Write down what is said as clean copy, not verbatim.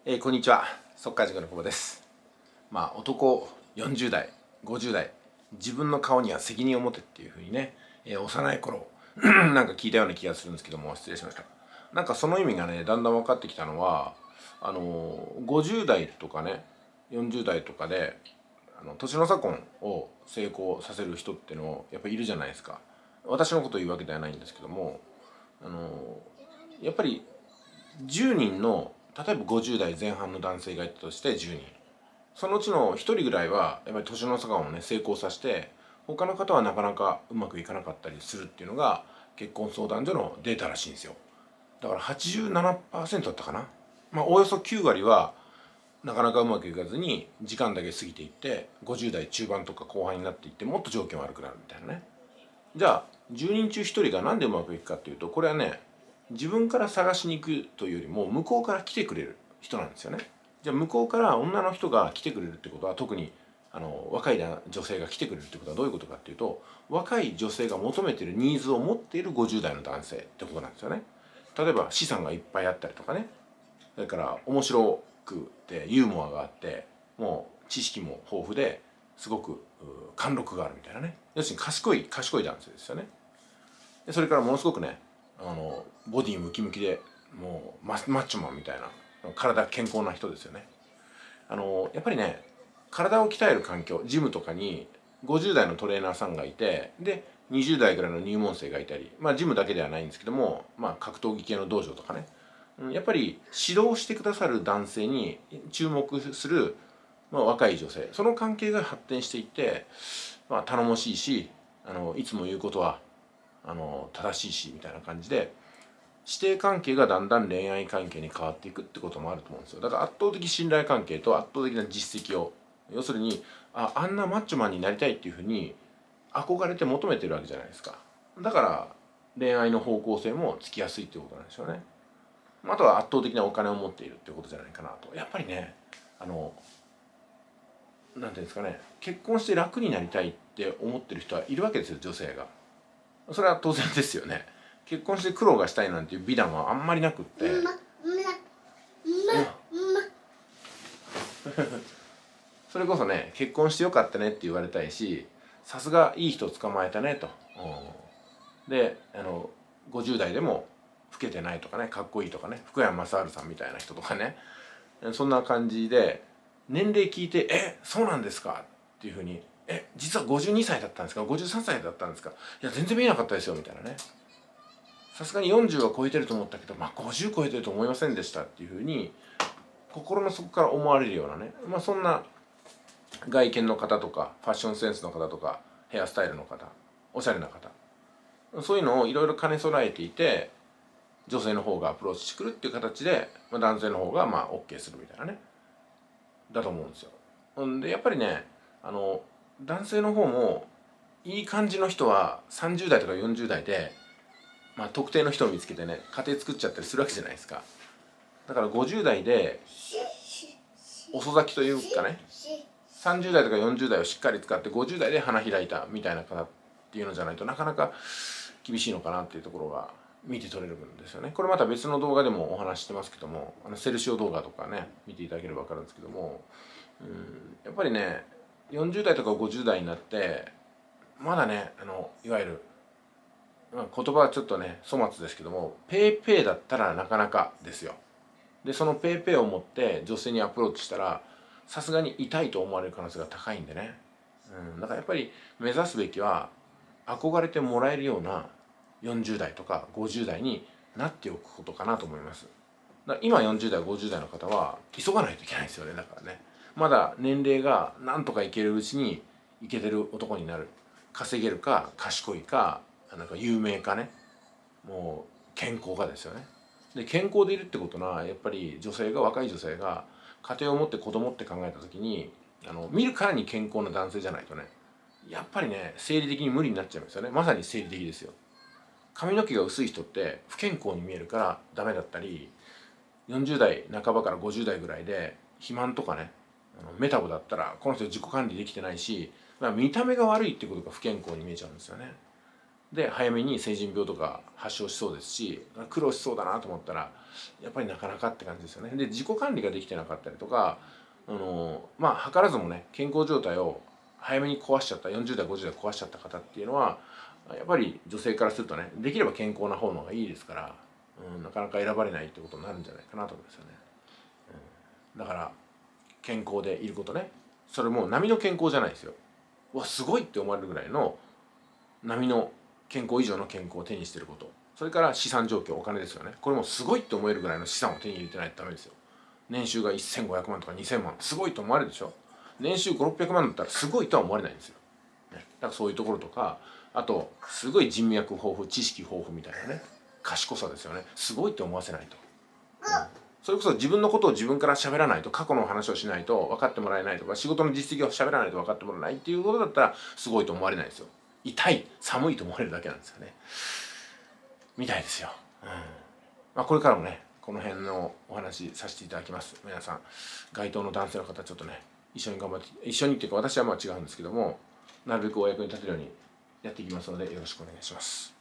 こんにちは、速稼塾の久保です。男40代、50代、自分の顔には責任を持てっていうふうにね、幼い頃なんか聞いたような気がするんですけども、失礼しました。なんかその意味がね、だんだん分かってきたのは、50代とかね、40代とかで、年の差婚を成功させる人ってのやっぱりいるじゃないですか。私のことを言うわけではないんですけども、やっぱり10人の例えば50代前半の男性がいたとして10人、そのうちの1人ぐらいはやっぱり年の差婚をね成功させて、他の方はなかなかうまくいかなかったりするっていうのが結婚相談所のデータらしいんですよ。だから87%だったかな、おおよそ9割はなかなかうまくいかずに時間だけ過ぎていって、50代中盤とか後半になっていってもっと条件悪くなるみたいなね。じゃあ10人中1人が何でうまくいくかっていうと、これはね、自分から探しに行くというよりも向こうから来てくれる人なんですよね。じゃあ向こうから女の人が来てくれるってことは、特に若い女性が来てくれるってことはどういうことかっていうと、若い女性が求めているニーズを持っている50代の男性ってことなんですよね。例えば資産がいっぱいあったりとかね、それから面白くてユーモアがあって、もう知識も豊富ですごく貫禄があるみたいなね、要するに賢い男性ですよね。でそれからものすごくね、ボディムキムキでもうマッチョマンみたいな体健康な人ですよね。やっぱりね、体を鍛える環境、ジムとかに50代のトレーナーさんがいて、で20代ぐらいの入門生がいたり、ジムだけではないんですけども、格闘技系の道場とかね、やっぱり指導してくださる男性に注目する、若い女性、その関係が発展していって、頼もしいし、いつも言うことは正しいしみたいな感じで、師弟関係がだんだん恋愛関係に変わっていくってこともあると思うんですよ。だから圧倒的信頼関係と圧倒的な実績を、要するにあんなマッチョマンになりたいっていうふうに憧れて求めてるわけじゃないですか。だから恋愛の方向性もつきやすいっていうことなんでしょうね。あとは圧倒的なお金を持っているっていうことじゃないかなと。やっぱりね、なんていうんですかね、結婚して楽になりたいって思ってる人はいるわけですよ、女性が。それは当然ですよね。結婚して苦労がしたいなんていう美談はあんまりなくって、それこそね、結婚してよかったねって言われたいし、さすがいい人捕まえたねと、で50代でも老けてないとかね、かっこいいとかね、福山雅治さんみたいな人とかね、そんな感じで年齢聞いて「え、そうなんですか?」っていうふうに「え、実は52歳だったんですか、53歳だったんですか、いや全然見えなかったですよ」みたいなね、さすがに40は超えてると思ったけど、50超えてると思いませんでしたっていうふうに心の底から思われるようなね、そんな外見の方とかファッションセンスの方とかヘアスタイルの方、おしゃれな方、そういうのをいろいろ兼ね備えていて、女性の方がアプローチしてくるっていう形で、男性の方がOK するみたいなね、だと思うんですよ。でやっぱりね、男性の方もいい感じの人は30代とか40代で、特定の人を見つけてね、家庭作っちゃったりするわけじゃないですか。だから50代で遅咲きというかね、30代とか40代をしっかり使って50代で花開いたみたいな方っていうのじゃないとなかなか厳しいのかなっていうところが見て取れるんですよね。これまた別の動画でもお話してますけども、セルシオ動画とかね見ていただければ分かるんですけども、やっぱりね、40代とか50代になってまだね、いわゆる言葉はちょっとね粗末ですけども、ペイペイだったらなかなかですよ。でそのペイペイを持って女性にアプローチしたら、さすがに痛いと思われる可能性が高いんでね、だからやっぱり目指すべきは憧れてもらえるような40代とか50代になっておくことかなと思います。だから今40代50代の方は急がないといけないですよね。だからね、まだ年齢がなんとかいけるうちにいけてる男になる、稼げるか賢いかなんか有名かね、もう健康がですよね。で健康でいるってことはやっぱり若い女性が家庭を持って子供って考えた時に、見るからに健康な男性じゃないとね、やっぱりね生理的に無理になっちゃいますよね。まさに生理的ですよ。髪の毛が薄い人って不健康に見えるからダメだったり、40代半ばから50代ぐらいで肥満とかね、メタボだったらこの人自己管理できてないし、見た目が悪いってことが不健康に見えちゃうんですよね。 で早めに成人病とか発症しそうですし、苦労しそうだなと思ったらやっぱりなかなかって感じですよね。で自己管理ができてなかったりとか、まあ図らずもね健康状態を早めに壊しちゃった40代50代壊しちゃった方っていうのはやっぱり女性からするとね、できれば健康な方の方がいいですから、なかなか選ばれないってことになるんじゃないかなと思うんですよね。だから健康でいることね、それも波の健康じゃないですよ。わすごいって思われるぐらいの波の健康以上の健康を手にしていること、それから資産状況、お金ですよね。これもすごいって思えるぐらいの資産を手に入れてないとダメですよ。年収が1500万とか2000万すごいと思われるでしょ。年収5600万だったらすごいとは思われないんですよ。だからそういうところとか、あとすごい人脈豊富、知識豊富みたいなね、賢さですよね。すごいって思わせないと、それこそ自分のことを自分から喋らないと、過去の話をしないと分かってもらえないとか、仕事の実績を喋らないと分かってもらえないっていうことだったらすごいと思われないですよ。痛い寒いと思われるだけなんですよね、みたいですよ。まあこれからもねこの辺のお話させていただきます。皆さん該当の男性の方ちょっとね一緒に頑張って、一緒にっていうか私はまあ違うんですけども、なるべくお役に立てるようにやっていきますのでよろしくお願いします。